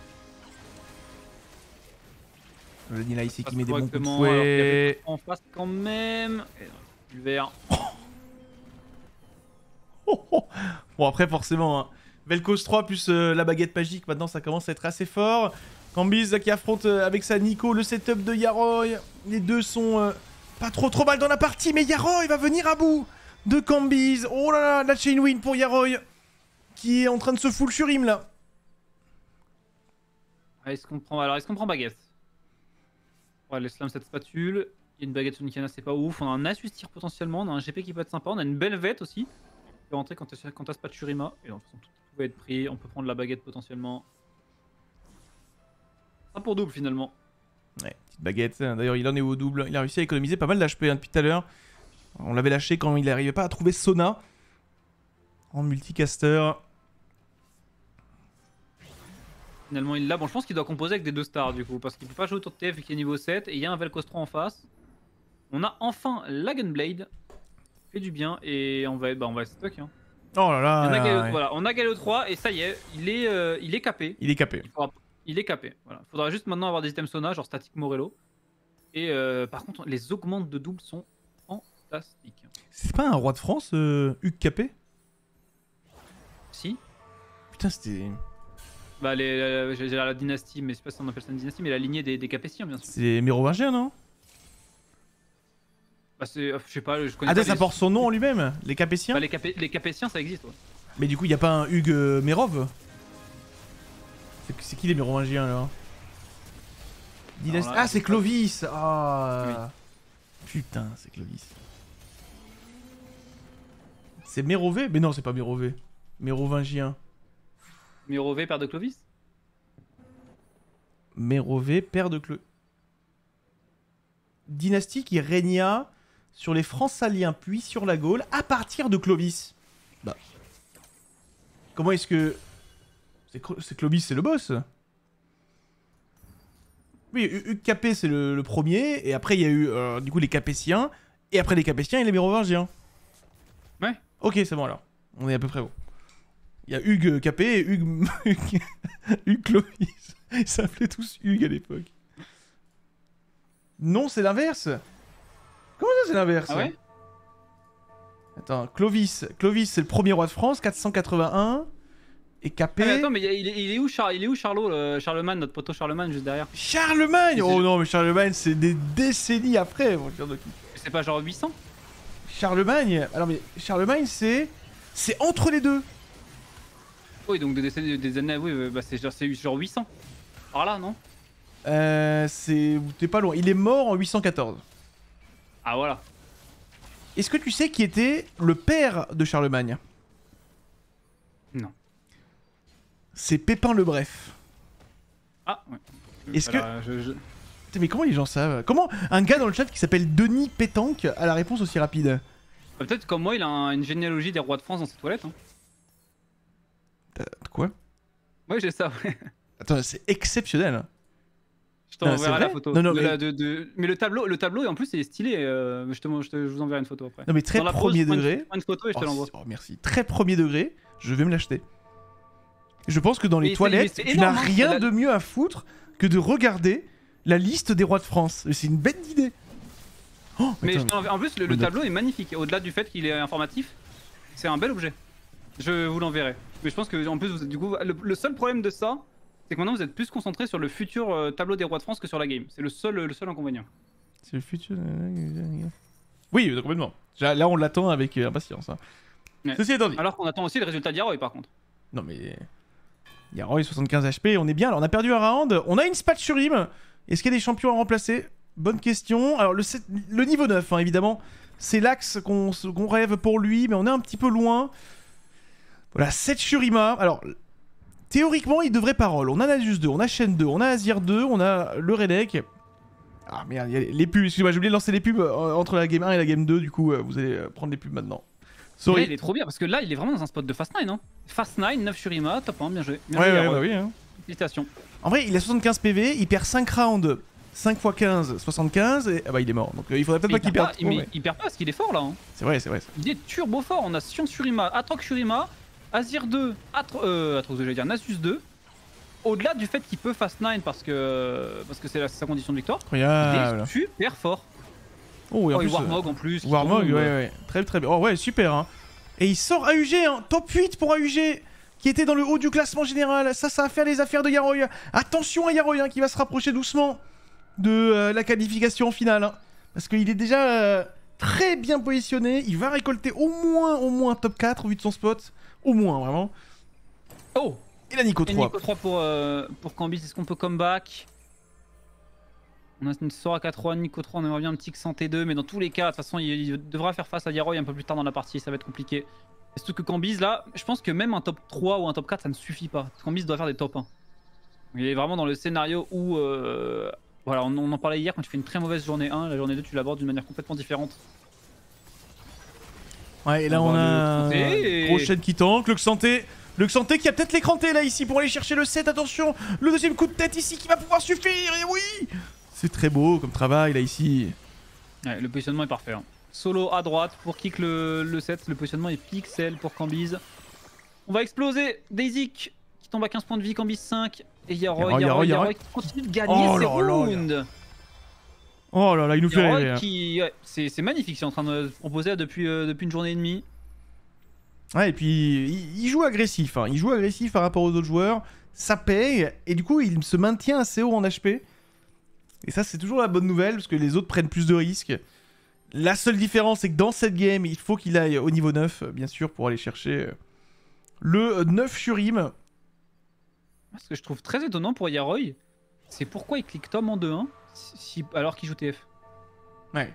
Le Nila ici Ça qui passe met des bons coups de correctement, alors qu'il y avait fouet. en face quand même. Et non, du vert. Oh, oh. Bon après forcément, hein. Vel'Koz trois plus euh, la baguette magique, maintenant ça commence à être assez fort. Cambiz qui affronte euh, avec sa Nico le setup de Yaroy. Les deux sont euh, pas trop trop mal dans la partie, mais Yaroy va venir à bout de Cambiz. Oh là là, la chain win pour Yaroy qui est en train de se full Shurim là. Ah, est-ce qu'on prend... Alors, est-ce qu'on prend baguette? Ouais, les slams, cette spatule. Il y a une baguette sur Nikana, c'est pas ouf. On a un Asus tir potentiellement. On a un G P qui peut être sympa. On a une belle vette aussi. On peut rentrer quand t'as quand t'as Spatulima. Et de toute façon, tout peut être pris. On peut prendre la baguette potentiellement. Ça pour double finalement. Ouais, petite baguette. D'ailleurs, il en est au double. Il a réussi à économiser pas mal d'H P hein, depuis tout à l'heure. On l'avait lâché quand il n'arrivait pas à trouver Sona en multicaster. Finalement, il l'a. Bon, je pense qu'il doit composer avec des deux stars du coup. Parce qu'il peut pas jouer autour de T F vu qu'il est niveau sept. Et il y a un Vel'Koz trois en face. On a enfin la Gunblade. Fait du bien. Et on va être, bah, on va être stuck. Hein. Oh là là. on, a là, Galio, ouais. voilà, on a Galio trois et ça y est, il est, euh, il est capé. Il est capé. Il, faudra- il est capé. Voilà. Faudra juste maintenant avoir des items Sona, genre Static Morello. Et euh, par contre, les augmentes de double sont fantastiques. C'est pas un roi de France, euh, Hugues Capet? Si. Putain, c'était. Bah, les, euh, j'ai j'ai la dynastie, mais je sais pas si on appelle ça une dynastie, mais la lignée des, des Capétiens, bien sûr. C'est mérovingien, non? Bah, c'est, euh, je sais pas, je connais Ah, pas ça les- porte son nom en lui-même, les Capétiens? Bah, les, Capé- les Capétiens, ça existe, ouais. Mais du coup, y a pas un Hugues euh, Mérov? C'est c'est qui les mérovingiens là? Dynastie- Alors là, Ah, c'est Clovis! Ah. Putain, c'est Clovis. C'est Mérové? Mais non, c'est pas Mérové. Mérovingien. Mérové, père de Clovis. Mérové, père de Clovis. Dynastie qui régna sur les Francaliens puis sur la Gaule à partir de Clovis. Bah. Comment est-ce que... C'est Cro- c'est Clovis, c'est le boss? Oui, Hu- Hugues Capet, c'est le, le premier, et après il y a eu euh, du coup les Capétiens, et après les Capétiens et les Mérovingiens. Ouais. Ok, c'est bon alors. On est à peu près bon. Il y a Hugues Capet et Hugues... Hugues... Hugues Clovis. Ils s'appelaient tous Hugues à l'époque. Non, c'est l'inverse. Comment ça, c'est l'inverse? Ah ouais? Attends, Clovis. Clovis, c'est le premier roi de France, quatre cent quatre-vingt-un. Et Capé. Ah, mais attends, mais il est, il est où, Char il est où Charlot, le... Charlemagne, notre poteau Charlemagne juste derrière? Charlemagne. Oh non, mais Charlemagne, c'est des décennies après, mon cher Doki. C'est pas genre huit cents? Charlemagne. Alors mais Charlemagne, c'est c'est entre les deux. Oui, donc des décennies, des années, oui, bah c'est genre, genre huit cents. Par là, non? Euh, c'est t'es pas loin. Il est mort en huit cent quatorze. Ah voilà. Est-ce que tu sais qui était le père de Charlemagne? Non. C'est Pépin le Bref. Ah ouais. Est-ce que... Alors, je, je... Putain, mais comment les gens savent? Comment un gars dans le chat qui s'appelle Denis Pétanque a la réponse aussi rapide? Bah, peut-être comme moi, il a un- une généalogie des rois de France dans ses toilettes. Hein. T'as- Quoi? Ouais, j'ai ça, ouais. Attends, c'est exceptionnel. Je Non, c'est t'enverrai la vrai photo. Non, non, de mais- la- de- de- mais le tableau, le tableau, en plus, il est stylé. euh, Je, te, je, te- je vous enverrai une photo après. Non mais très Dans la pause, premier prends une- degré. prends une photo et je te Oh, l'envoie. c'est- oh, merci. Très premier degré, je vais me l'acheter. Je pense que dans les Mais c'est- toilettes, mais c'est tu n'as énorme, hein. rien La- de mieux à foutre que de regarder la liste des rois de France. C'est une bête d'idée. Oh, Mais attends, je t'enverrai- en plus, le, le me note. tableau est magnifique. Au-delà du fait qu'il est informatif, c'est un bel objet. Je vous l'enverrai. Mais je pense que, en plus, vous êtes- du coup, le, le seul problème de ça, c'est que maintenant vous êtes plus concentré sur le futur euh, tableau des rois de France que sur la game. C'est le seul, le seul inconvénient. c'est le futur. Oui, euh, complètement. Là, là, on l'attend avec euh, impatience. Hein. Ouais. Ceci étant dit. Alors qu'on attend aussi le résultat d'Yaroy par contre. Non mais. Il y a Roy soixante-quinze H P, on est bien. Alors on a perdu un round. On a une Spatchurim. Est-ce qu'il y a des champions à remplacer? Bonne question. Alors le, sept- le niveau neuf, hein, évidemment. C'est l'axe qu'on s- qu'on rêve pour lui, mais on est un petit peu loin. Voilà, sept Shurima. Alors, théoriquement, il devrait pas roll. On a Nasus deux, on a Shen deux, on a Azir deux, on a le Redek. Ah merde, il y a les pubs. Excusez-moi, j'ai oublié de lancer les pubs euh, entre la game un et la game deux. Du coup, euh, vous allez euh, prendre les pubs maintenant. Là, Sorry. il est trop bien parce que là, il est vraiment dans un spot de Fast nine. Hein. Fast nine, neuf Shurima, top un, bien joué. Bien Ouais, joué, ouais, Yaroy. bah oui. Hein. Félicitations. En vrai, il a soixante-quinze P V, il perd cinq rounds, cinq fois quinze, soixante-quinze, et ah bah il est mort. Donc euh, il faudrait peut-être Mais pas qu'il perd perde pas, trop. mais mais- il perd pas parce qu'il est fort là. Hein. C'est vrai, c'est vrai. Il est turbo fort. On a Sion Shurima, Atrox Shurima, Azir deux, Atro euh, Atrox, j'allais dire Nasus deux. Au-delà du fait qu'il peut Fast nine parce que parce que c'est la- sa condition de victoire, il Incroyable. est super fort. Oh, et en Oh, et plus, Warmog en plus. euh, qui Warmog, tombe. ouais, ouais. Très, très bien. Oh, ouais, super. Hein. Et il sort A U G, hein. Top huit pour A U G, qui était dans le haut du classement général. Ça, ça va faire les affaires de Yaroy. Attention à Yaroy, hein, qui va se rapprocher doucement de euh, la qualification finale. Hein. Parce qu'il est déjà euh, très bien positionné. Il va récolter au moins, au moins top quatre vu de son spot. Au moins, vraiment. Oh. Et la Nico Et trois. Nico trois pour, euh, pour Cambis, est-ce qu'on peut comeback? On a une Sora K trois, Nico trois, on aimerait bien un petit Xanté deux, mais dans tous les cas, de toute façon, il, il devra faire face à Yaroy un peu plus tard dans la partie, ça va être compliqué. Et surtout que Cambis, là, je pense que même un top trois ou un top quatre, ça ne suffit pas. Cambis doit faire des top un. Il est vraiment dans le scénario où, euh, voilà, on, on en parlait hier, quand tu fais une très mauvaise journée un, la journée deux, tu l'abordes d'une manière complètement différente. Ouais, et là On on va a le Xanté et- gros chaîne qui tank, le Xanté, le Xanté qui a peut-être l'écranté là ici pour aller chercher le sept, attention, le deuxième coup de tête ici qui va pouvoir suffire, et oui. C'est très beau comme travail là ici. Ouais, le positionnement est parfait. Hein. Solo à droite pour kick le, le sept, le positionnement est pixel pour Cambiz. On va exploser Daisy qui tombe à quinze points de vie, Cambiz cinq. Et Yaroy, Yaroy, Yaroy, Yaroy, Yaroy qui continue de gagner Oh ses là là là. rounds. Oh là là, il nous fait Yaroy rêver. qui... Ouais, c'est c'est magnifique, c'est en train de se proposer depuis, euh, depuis une journée et demie. Ouais, et puis il, il joue agressif, hein. Il joue agressif par rapport aux autres joueurs, ça paye, et du coup il se maintient assez haut en H P. Et ça c'est toujours la bonne nouvelle, parce que les autres prennent plus de risques. La seule différence c'est que dans cette game, il faut qu'il aille au niveau neuf, bien sûr, pour aller chercher le neuf Shurim. Ce que je trouve très étonnant pour Yaroy, c'est pourquoi il clique Tom en deux un si, alors qu'il joue T F. Ouais.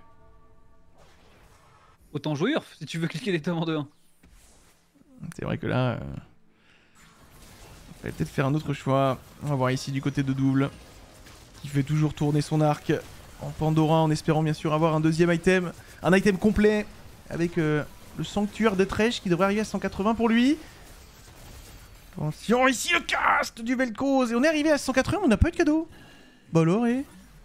Autant jouer Urf si tu veux cliquer des Tom en deux un. C'est vrai que là... Euh... On va peut-être faire un autre choix. On va voir ici du côté de Double. Qui fait toujours tourner son arc en Pandora en espérant bien sûr avoir un deuxième item. Un item complet avec euh, le sanctuaire de Trèche qui devrait arriver à cent quatre-vingts pour lui. Attention, ici le cast du Vel'Koz. Et on est arrivé à cent quatre-vingts, on n'a pas eu de cadeau. Bah alors, et...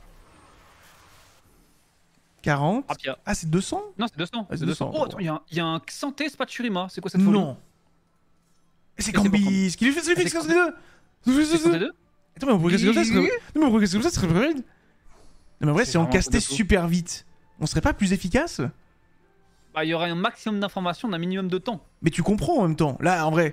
quarante. Ah, Pia. Ah, c'est deux cents? Non, c'est deux cents. Ah, c'est c'est deux cents. deux cents, Oh, attends, il y, a un- il y a un Xanté Spatchurima. C'est quoi cette folie? Non. Et c'est Et c'est Cambiz qui lui fait celui C'est fixe Cambiz. deux. C'est Xanté deux? Attends, mais on pourrait casser comme ça, ce serait... Non, mais on pourrait casser comme ça, ce serait pas mal. Non, mais en vrai, C'est si on vraiment castait trop de super vite, on serait pas plus efficace? Bah, il y aurait un maximum d'informations d'un minimum de temps. Mais tu comprends en même temps. Là, en vrai,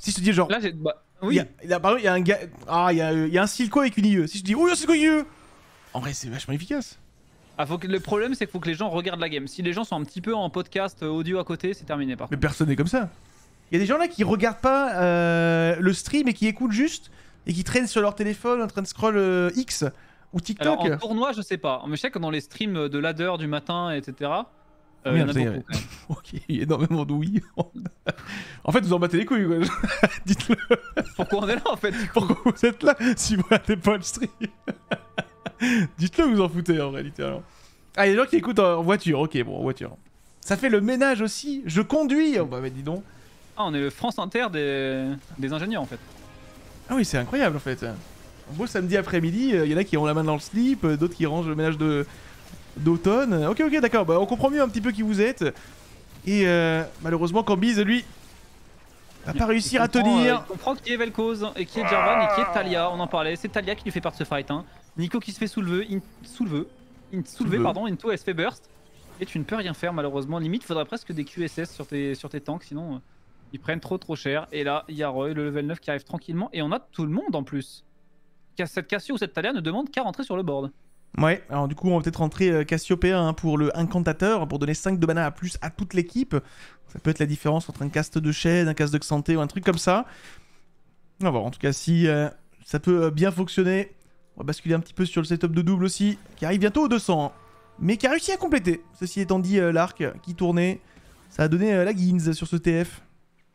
Si je te dis genre... Là, j'ai. Bah, il oui. y a, là, par exemple, il y a un gars... Ah, il y a, il y a un Silco avec une I E. Si je te dis, oh, il y a un Silco I E. En vrai, c'est vachement efficace. Ah, faut que... Le problème, c'est qu'il faut que les gens regardent la game. Si les gens sont un petit peu en podcast audio à côté, c'est terminé par Mais contre. personne n'est comme ça. Il y a des gens là qui regardent pas euh, le stream et qui écoutent juste et qui traînent sur leur téléphone en train de scroll euh, X ou TikTok. Alors, en tournoi, je sais pas. Mais je sais que dans les streams de ladder du matin, et cetera, euh, Oui, il y en a ça y est. beaucoup quand même. Ok, il y a énormément de oui. En fait, vous en battez les couilles, quoi. Dites-le. Pourquoi on est là en fait du coup Pourquoi vous êtes là si vous regardez pas le stream? Dites-le, vous en foutez en réalité. Alors. Ah, il y a des gens qui écoutent en voiture. Ok, bon, en voiture. Ça fait le ménage aussi. Je conduis. Oh, bah, mais dis donc. Ah, on est le France Inter des, des ingénieurs en fait. Ah oui, c'est incroyable en fait. Un beau samedi après-midi, il y en a qui ont la main dans le slip, euh, d'autres qui rangent le ménage de d'automne. Ok, ok, d'accord. Bah, on comprend mieux un petit peu qui vous êtes. Et euh, malheureusement, Cambyse, lui, va pas réussir Il à comprend, tenir. euh, il comprend qui est Vel'Koz et qui est Jarvan et qui est Talia. On en parlait. C'est Talia qui lui fait part de ce fight. Hein. Nico qui se fait soulever, in, soulever, in, soulever Soulever. pardon, into S P burst. Et tu ne peux rien faire malheureusement. Limite, faudrait presque des Q S S sur tes, sur tes tanks, sinon euh, ils prennent trop trop cher. Et là, il y a Roy, le level neuf qui arrive tranquillement. Et on a tout le monde en plus. Cette Cassio ou cette Talia ne demande qu'à rentrer sur le board. Ouais, alors du coup, on va peut-être rentrer euh, Cassiopeia hein, pour le incantateur, pour donner cinq de mana à plus à toute l'équipe. Ça peut être la différence entre un cast de Shed, un cast de Xanté ou un truc comme ça. On va voir, en tout cas, si euh, ça peut euh, bien fonctionner. On va basculer un petit peu sur le setup de double aussi, qui arrive bientôt aux deux cents. Hein, mais qui a réussi à compléter. Ceci étant dit, euh, l'arc qui tournait, ça a donné euh, la Ginz sur ce T F.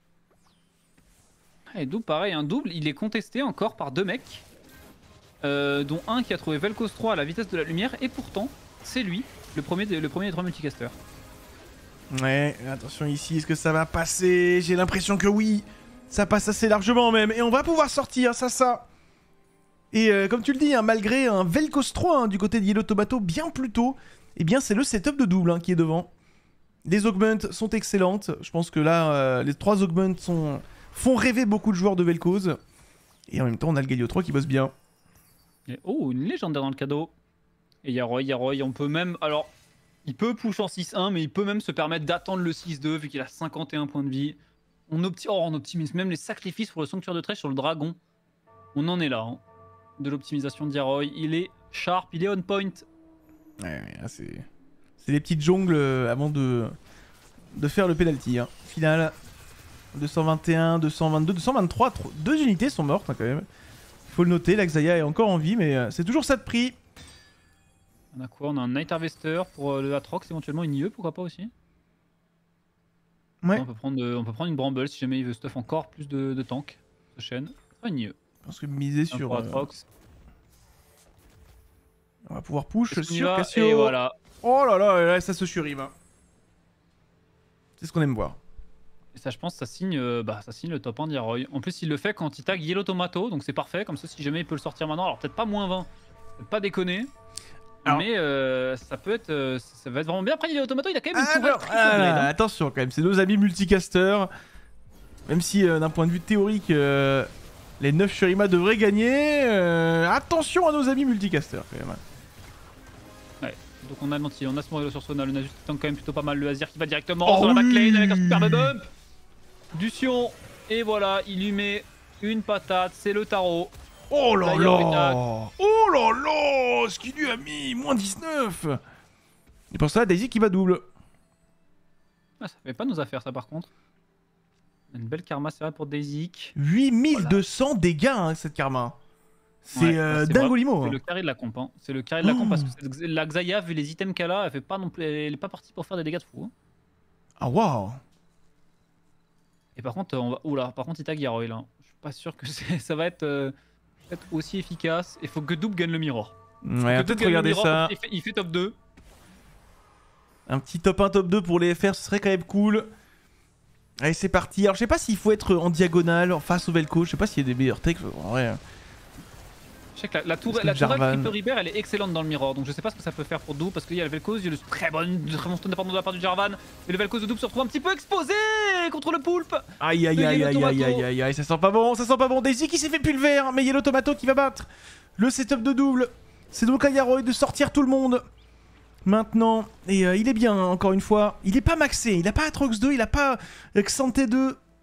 Et double, pareil, un double, il est contesté encore par deux mecs. Euh, dont un qui a trouvé Vel'Koz trois à la vitesse de la lumière, et pourtant, c'est lui, le premier, des, le premier des trois multicasters. Ouais, attention ici, est-ce que ça va passer? J'ai l'impression que oui, ça passe assez largement même, et on va pouvoir sortir, ça, ça. Et euh, comme tu le dis, hein, malgré un Vel'Koz trois hein, du côté de Yellow Tomato bien plus tôt, eh bien c'est le setup de double hein, qui est devant. Les augments sont excellentes, je pense que là, euh, les trois augments sont... font rêver beaucoup de joueurs de Vel'Koz. Et en même temps, on a le Galio trois qui bosse bien. Et, oh, une légendaire dans le cadeau. Et Yaroy, Yaroy, on peut même... Alors, il peut push en six un, mais il peut même se permettre d'attendre le six deux, vu qu'il a cinquante et un points de vie. On, opti... oh, on optimise même les sacrifices pour le sanctuaire de Trèche sur le dragon. On en est là, hein. De l'optimisation d'Yaroy. Il est sharp, il est on point. Ouais, ouais, c'est... C'est les petites jongles euh, avant de... de faire le penalty. Hein. Final, deux cent vingt et un, deux cent vingt-deux, deux cent vingt-trois. Deux unités sont mortes hein, quand même. Faut le noter, la Xayah est encore en vie, mais euh, c'est toujours ça de prix. On a quoi? On a un Night Harvester pour euh, le Atrox, éventuellement une I E, pourquoi pas aussi. Ouais. On peut, prendre, euh, on peut prendre une Bramble si jamais il veut stuff encore plus de, de tank. Ce chaîne. Ah, une I E. Parce que miser Un sur... pour Euh, Atrox. on va pouvoir push Est-ce qu'on y sur va? Cassio. Et voilà. Oh là là, là ça se surrime. Hein. C'est ce qu'on aime voir. Et ça, je pense, ça signe, euh, bah, ça signe le top un d'Yaroy. En plus, il le fait quand il tag Yellow Tomato, donc c'est parfait. Comme ça, si jamais il peut le sortir maintenant, alors peut-être pas moins vingt, pas déconner. Alors... Mais euh, ça peut être, euh, ça va être vraiment bien. Après, Yellow Tomato, il a quand même une Ah, tourelle alors, triple ah, blade, hein. attention quand même, c'est nos amis multicasters. Même si euh, d'un point de vue théorique, euh, les neuf Shurima devraient gagner. Euh, attention à nos amis multicasters quand même. Ouais. Donc on a menti, on a ce Morello sur Sona, le Nasus qui tank quand même plutôt pas mal, le Azir qui va directement Oh sur la oui. backlane avec un superbe bump du Sion. Et voilà, il lui met une patate, c'est le tarot. Oh là D'ailleurs, là. Oh là là. Ce qu'il lui a mis, moins dix-neuf. Et pour ça, Daisy qui va double. Ah, ça fait pas nos affaires ça par contre. Une belle karma c'est vrai pour Daisy. huit mille deux cents dégâts hein, cette karma. C'est Ouais, euh, c'est dingolimo. C'est Hein. le carré de la comp. Hein. C'est le carré de la comp Oh. parce que cette- la Xayah, vu les items qu'elle a, elle fait pas non plus, elle est pas partie pour faire des dégâts de fou. Hein. Ah waouh. Et par contre, on va, oula, par contre, il tag Yaroy là. Je suis pas sûr que ça va être, euh, être aussi efficace. Il faut que Double gagne le mirror. Ouais, Que peut-être Double gagne le regarder mirror ça. parce qu'il fait, il fait top deux. Un petit top un, top deux pour les F R, ce serait quand même cool. Allez, c'est parti. Alors, je sais pas s'il faut être en diagonale, en face au Vel'Koz. Je sais pas s'il y a des meilleurs takes. En vrai. Je sais que la, la, tour, Parce que la tourelle Jarvan- Crypto Reaper, elle est excellente dans le mirror. Donc je sais pas ce que ça peut faire pour Double parce qu'il y a le Vel'Koz, il y a le très bon, très bon stun de la part du Jarvan. Et le Vel'Koz de Double se retrouve un petit peu exposé contre le poulpe. Aïe, aïe, Le aïe, Yellow aïe, Tomato. aïe, aïe, aïe, aïe. Ça sent pas bon, ça sent pas bon. Daisy qui s'est fait pulver, mais Yellow Tomato qui va battre le setup de double. C'est donc à Yaroy de sortir tout le monde. Maintenant, et euh, il est bien, hein, encore une fois. Il est pas maxé, il a pas Atrox deux, il a pas euh, Xanté deux.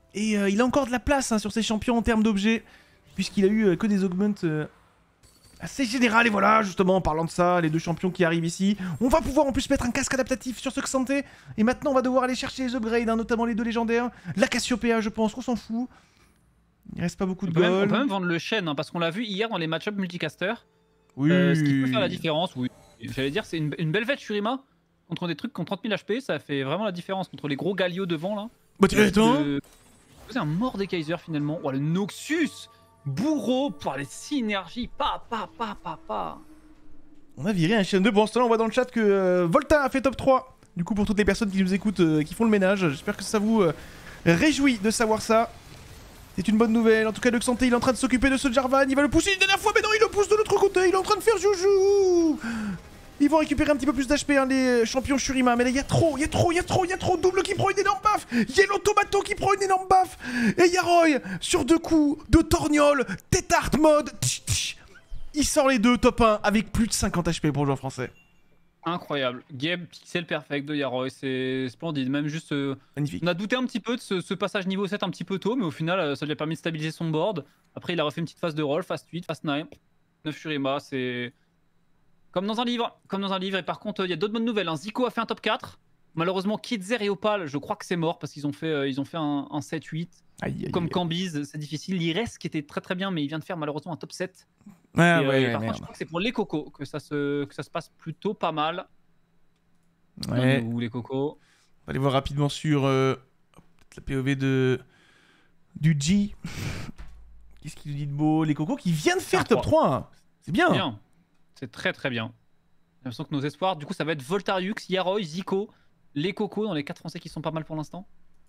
Et euh, il a encore de la place hein, sur ses champions en termes d'objets, puisqu'il a eu euh, que des augments euh, assez générales. Et voilà, justement, en parlant de ça, les deux champions qui arrivent ici, on va pouvoir en plus mettre un casque adaptatif sur ce Xanté. Et maintenant, on va devoir aller chercher les upgrades, hein, notamment les deux légendaires. La Cassiopeia, je pense qu'on s'en fout. Il reste pas beaucoup de on peut, même, on gold. peut même vendre le chêne, hein, parce qu'on l'a vu hier dans les match-up multicaster. Oui. Euh, ce qui peut faire la différence, oui. J'allais dire, c'est une, une belle fête Shurima contre des trucs qui ont trente mille H P, ça fait vraiment la différence contre les gros Galio devant là. Bah tiens, attends. De... C'est un mort des Kaiser finalement. Oh, le Noxus bourreau pour les synergies. Pa, pa, pa, pa, pa. On a viré un chaîne deux. Bon, ce temps-là, on voit dans le chat que euh, Volta a fait top trois. Du coup, pour toutes les personnes qui nous écoutent, euh, qui font le ménage, j'espère que ça vous euh, réjouit de savoir ça. C'est une bonne nouvelle. En tout cas, le Xanté, il est en train de s'occuper de ce Jarvan. Il va le pousser une dernière fois, mais non, il le pousse de l'autre côté. Il est en train de faire joujou. Ils vont récupérer un petit peu plus d'H P, hein, les champions Shurima. Mais là, il y a trop, il y a trop, il y a trop, il y a trop. Double qui prend une énorme baffe. Yellow Tomato qui prend une énorme baffe. Et Yaroy sur deux coups de torgnole. Tétart mode. Tch, tch. Il sort les deux top un avec plus de cinquante H P pour le joueur français. Incroyable. Game pixel perfect de Yaroy, c'est splendide. Même juste. Euh, Magnifique. on a douté un petit peu de ce, ce passage niveau sept un petit peu tôt, mais au final, euh, ça lui a permis de stabiliser son board. Après, il a refait une petite phase de roll, phase huit, phase neuf. neuf Shurima, c'est. Comme dans un livre, comme dans un livre. Et par contre, il y a d'autres bonnes nouvelles. Hein. Zico a fait un top quatre. Malheureusement, Kidzer et Opal, je crois que c'est mort parce qu'ils ont fait, euh, ils ont fait un, un sept huit. Aïe, aïe, Comme aïe. Cambyse, c'est difficile. Lires qui était très très bien, mais il vient de faire malheureusement un top sept. Ouais, et, ouais, euh, ouais, et par merde. contre, je crois que c'est pour les cocos que ça se, que ça se passe plutôt pas mal. Ouais. Ou les cocos. On va aller voir rapidement sur euh, la P O V de du G. Qu'est-ce qu'il nous dit de beau? Les cocos qui vient de faire top trois. C'est bien. Bien. C'est très très bien. J'ai l'impression que nos espoirs, du coup, ça va être Voltariux, Yaroy, Zico, les cocos dans les quatre français qui sont pas mal pour l'instant.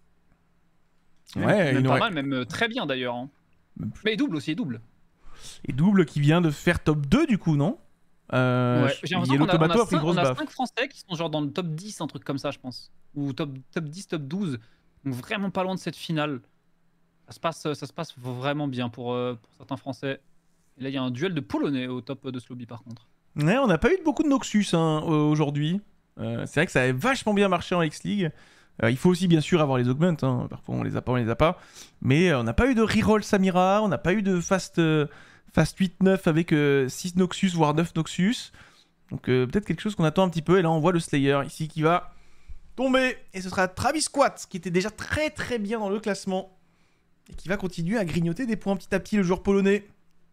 Ouais, même il pas aurait- mal, même euh, très bien d'ailleurs. Hein. Même plus. Mais double aussi, double. Et double qui vient de faire top deux du coup, non euh, Ouais, j'ai l'impression Yellow qu'on a, on Tomato a a pris une cinq- grosse on a baffe. cinq français qui sont genre dans le top dix, un truc comme ça, je pense. Ou top, top dix, top douze. Donc vraiment pas loin de cette finale. Ça se passe, ça se passe vraiment bien pour, euh, pour certains français. Et là, il y a un duel de Polonais au top de ce lobby par contre. Ouais, on n'a pas eu beaucoup de Noxus hein, euh, aujourd'hui. Euh, c'est vrai que ça a vachement bien marché en X-League. Euh, il faut aussi bien sûr avoir les augments. Hein. Parfois on les a pas, on les a pas. Mais euh, on n'a pas eu de reroll Samira. On n'a pas eu de fast, euh, fast huit neuf avec euh, six Noxus, voire neuf Noxus. Donc euh, peut-être quelque chose qu'on attend un petit peu. Et là on voit le Slayer ici qui va tomber. Et ce sera Travis Squat qui était déjà très très bien dans le classement. Et qui va continuer à grignoter des points petit à petit, le joueur polonais.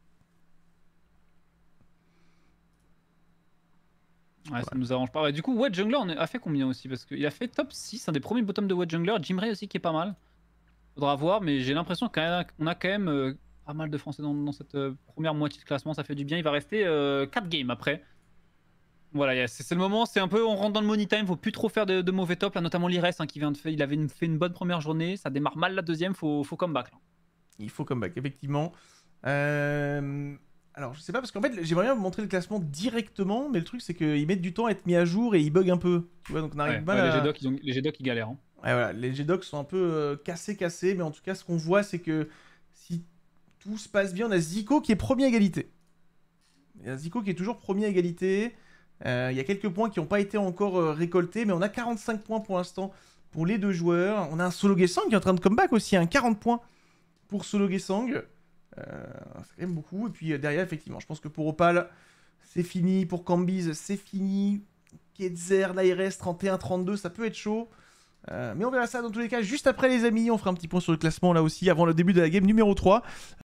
Ouais, ça nous arrange pas. Ouais, du coup, Wedge Jungler on a fait combien aussi? Parce qu'il a fait top six, un des premiers bottoms de Wedge Jungler. Jimray aussi qui est pas mal. Faudra voir, mais j'ai l'impression qu'on a quand même euh, pas mal de Français dans, dans cette euh, première moitié de classement. Ça fait du bien. Il va rester euh, quatre games après. Voilà, c'est le moment. C'est un peu, on rentre dans le money time. Faut plus trop faire de, de mauvais top. Là, notamment Lires hein, qui vient de faire. Il avait une, fait une bonne première journée. Ça démarre mal la deuxième. Faut, faut comeback. Là. Il faut comeback, effectivement. Euh... Alors, je sais pas, parce qu'en fait, j'aimerais bien vous montrer le classement directement, mais le truc, c'est qu'ils mettent du temps à être mis à jour et ils bug un peu. Tu vois, donc on arrive Ouais, mal ouais, à... Les G-Docs, ils, ont... les G-Docs, ils galèrent. Hein. Ouais, voilà, les G-Docs sont un peu euh, cassés, cassés, mais en tout cas, ce qu'on voit, c'est que si tout se passe bien, on a Zico qui est premier à égalité. Il y a Zico qui est toujours premier à égalité. Euh, il y a quelques points qui n'ont pas été encore euh, récoltés, mais on a quarante-cinq points pour l'instant pour les deux joueurs. On a un Solo Gesang qui est en train de comeback aussi, un quarante points pour Solo Gesang. Euh, c'est quand même beaucoup. Et puis euh, derrière, effectivement, je pense que pour Opal, c'est fini. Pour Cambyse, c'est fini. Ketzer, Lires, trente et un trente-deux, ça peut être chaud. Euh, mais on verra ça dans tous les cas juste après, les amis. On fera un petit point sur le classement là aussi, avant le début de la game numéro trois.